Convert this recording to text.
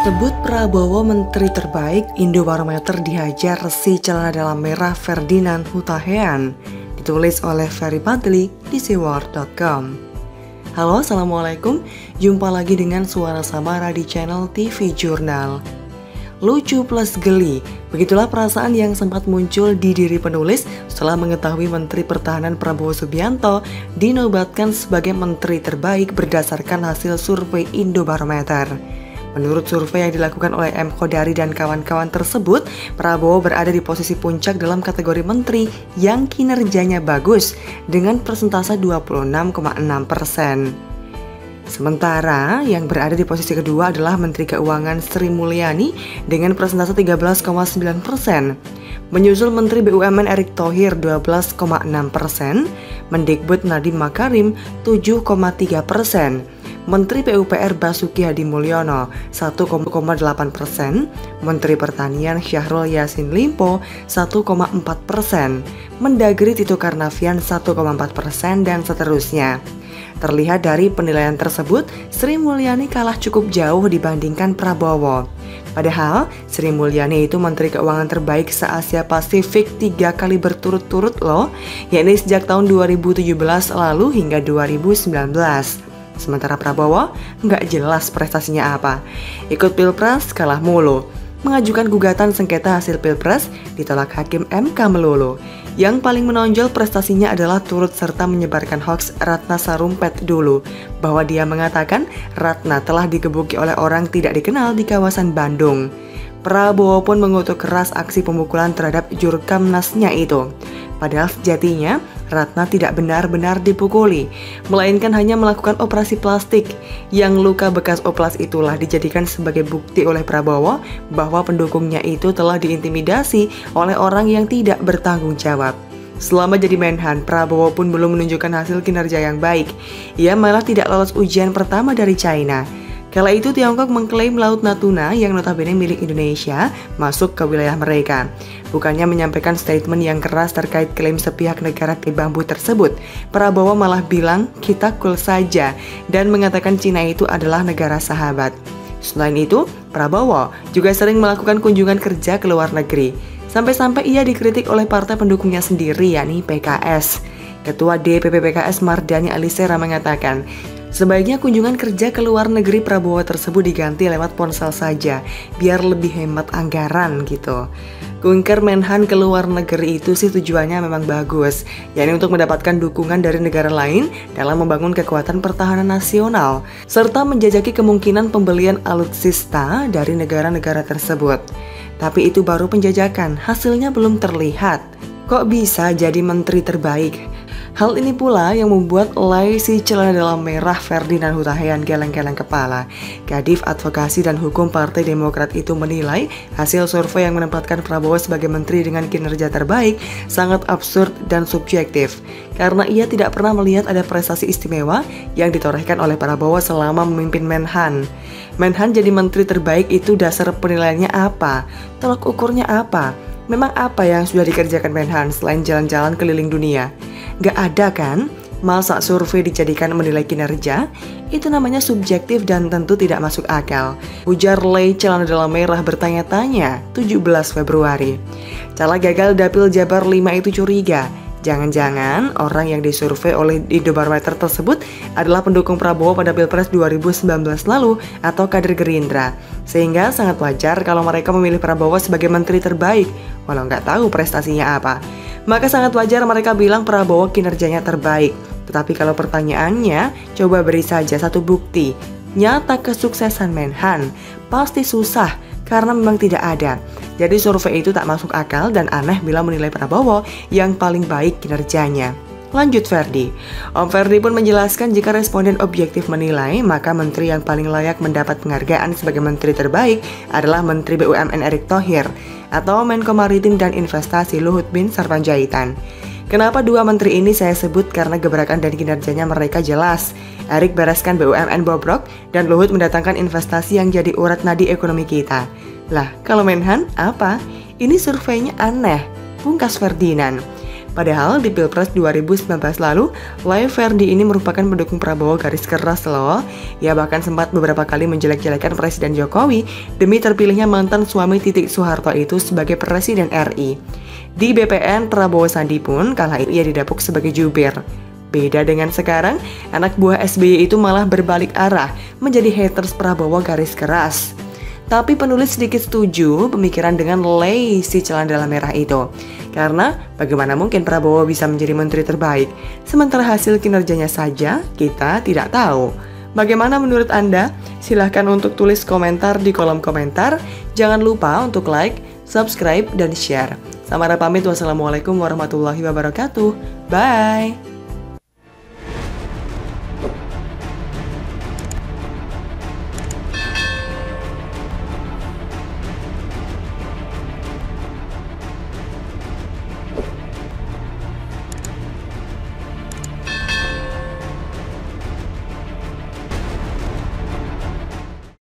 Sebut Prabowo Menteri Terbaik, Indobarometer dihajar resi celana dalam merah Ferdinand Hutahian. Ditulis oleh Ferry Padli di siwar.com. Halo, Assalamualaikum. Jumpa lagi dengan Suara Samara di channel TV Jurnal. Lucu plus geli, begitulah perasaan yang sempat muncul di diri penulis setelah mengetahui Menteri Pertahanan Prabowo Subianto dinobatkan sebagai Menteri Terbaik berdasarkan hasil survei Indobarometer. Menurut survei yang dilakukan oleh M. Khodari dan kawan-kawan tersebut, Prabowo berada di posisi puncak dalam kategori menteri yang kinerjanya bagus dengan persentase 26,6%. Sementara yang berada di posisi kedua adalah Menteri Keuangan Sri Mulyani dengan persentase 13,9%. Menyusul Menteri BUMN Erick Thohir 12,6%, Mendikbud Nadiem Makarim 7,3%. Menteri PUPR Basuki Hadi Mulyono 1,8%, Menteri Pertanian Syahrul Yassin Limpo 1,4%, Mendagri Tito Karnavian 1,4% dan seterusnya. Terlihat dari penilaian tersebut, Sri Mulyani kalah cukup jauh dibandingkan Prabowo. Padahal Sri Mulyani itu Menteri Keuangan terbaik se-Asia Pasifik 3 kali berturut-turut loh, yakni sejak tahun 2017 lalu hingga 2019. Sementara Prabowo nggak jelas prestasinya apa. Ikut Pilpres kalah mulu. Mengajukan gugatan sengketa hasil Pilpres ditolak Hakim MK melulu. Yang paling menonjol prestasinya adalah turut serta menyebarkan hoaks Ratna Sarumpait dulu, bahwa dia mengatakan Ratna telah digebuki oleh orang tidak dikenal di kawasan Bandung. Prabowo pun mengutuk keras aksi pemukulan terhadap Jurkamnasnya itu. Padahal sejatinya Ratna tidak benar-benar dipukuli, melainkan hanya melakukan operasi plastik. Yang luka bekas oplas itulah dijadikan sebagai bukti oleh Prabowo bahwa pendukungnya itu telah diintimidasi oleh orang yang tidak bertanggung jawab. Selama jadi Menhan, Prabowo pun belum menunjukkan hasil kinerja yang baik. Ia malah tidak lolos ujian pertama dari China. Kala itu Tiongkok mengklaim Laut Natuna yang notabene milik Indonesia masuk ke wilayah mereka. Bukannya menyampaikan statement yang keras terkait klaim sepihak negara ke bambu tersebut, Prabowo malah bilang kita cool saja dan mengatakan Cina itu adalah negara sahabat. Selain itu, Prabowo juga sering melakukan kunjungan kerja ke luar negeri. Sampai-sampai ia dikritik oleh partai pendukungnya sendiri, yakni PKS. Ketua DPP PKS Mardhani Alisera mengatakan, sebaiknya kunjungan kerja ke luar negeri Prabowo tersebut diganti lewat ponsel saja, biar lebih hemat anggaran gitu. Kunker Menhan ke luar negeri itu sih tujuannya memang bagus, yakni untuk mendapatkan dukungan dari negara lain dalam membangun kekuatan pertahanan nasional, serta menjajaki kemungkinan pembelian alutsista dari negara-negara tersebut. Tapi itu baru penjajakan, hasilnya belum terlihat. Kok bisa jadi menteri terbaik? Hal ini pula yang membuat si celana dalam merah Ferdinand Hutahian geleng-geleng kepala. Kadif Advokasi dan Hukum Partai Demokrat itu menilai hasil survei yang menempatkan Prabowo sebagai menteri dengan kinerja terbaik sangat absurd dan subjektif, karena ia tidak pernah melihat ada prestasi istimewa yang ditorehkan oleh Prabowo selama memimpin Menhan. Menhan jadi menteri terbaik itu dasar penilaiannya apa? Tolak ukurnya apa? Memang apa yang sudah dikerjakan Menhan selain jalan-jalan keliling dunia? Gak ada kan? Masa survei dijadikan menilai kinerja? Itu namanya subjektif dan tentu tidak masuk akal. Ujar Lei celana dalam merah bertanya-tanya 17 Februari. Caleg gagal dapil Jabar 5 itu curiga. Jangan-jangan orang yang disurvei oleh Indobarometer tersebut adalah pendukung Prabowo pada Pilpres 2019 lalu atau kader Gerindra. Sehingga sangat wajar kalau mereka memilih Prabowo sebagai menteri terbaik, walau nggak tahu prestasinya apa. Maka sangat wajar mereka bilang Prabowo kinerjanya terbaik. Tetapi kalau pertanyaannya, coba beri saja satu bukti nyata kesuksesan Menhan. Pasti susah, karena memang tidak ada. Jadi survei itu tak masuk akal dan aneh bila menilai Prabowo yang paling baik kinerjanya. Lanjut Ferdi. Om Ferdi pun menjelaskan jika responden objektif menilai, maka menteri yang paling layak mendapat penghargaan sebagai menteri terbaik adalah Menteri BUMN Erick Thohir atau Menko Maritim dan Investasi Luhut Bin Sarpanjaitan. Kenapa dua menteri ini saya sebut? Karena gebrakan dan kinerjanya mereka jelas. Erick bereskan BUMN bobrok dan Luhut mendatangkan investasi yang jadi urat nadi ekonomi kita. Lah, kalau Menhan apa? Ini surveinya aneh, pungkas Ferdinand. Padahal di Pilpres 2019 lalu, Lai Ferdi ini merupakan pendukung Prabowo garis keras loh. Ia bahkan sempat beberapa kali menjelek-jelekan Presiden Jokowi demi terpilihnya mantan suami Titik Soeharto itu sebagai Presiden RI. Di BPN, Prabowo Sandi pun kala itu ia didapuk sebagai jubir. Beda dengan sekarang, anak buah SBY itu malah berbalik arah menjadi haters Prabowo garis keras. Tapi penulis sedikit setuju pemikiran dengan Lei si celana dalam merah itu. Karena bagaimana mungkin Prabowo bisa menjadi menteri terbaik, sementara hasil kinerjanya saja kita tidak tahu. Bagaimana menurut Anda? Silahkan untuk tulis komentar di kolom komentar. Jangan lupa untuk like, subscribe, dan share. Samara pamit, wassalamualaikum warahmatullahi wabarakatuh. Bye!